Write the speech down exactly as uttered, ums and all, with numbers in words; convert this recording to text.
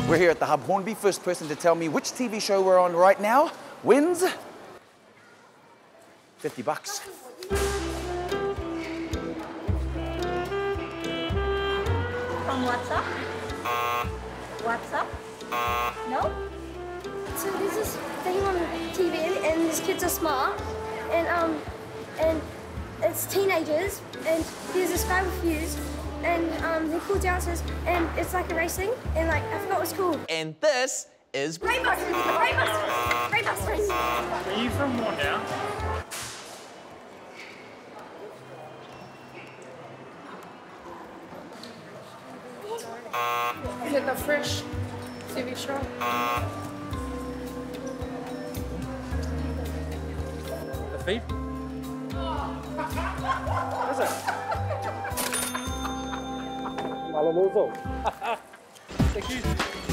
We're here at the Hub Hornby. First person to tell me which T V show we're on right now wins fifty bucks. From WhatsApp? WhatsApp? No? So there's this thing on T V and these kids are smart and um and it's teenagers and there's this guy with fuse and um they're cool dancers and it's like a racing and like I forgot what it's called. And this is Brainbusters! Brainbusters! Brainbusters! Are you from what now? Is it the Fresh T V show? The feed? What is it? Malamuzo. Thank you.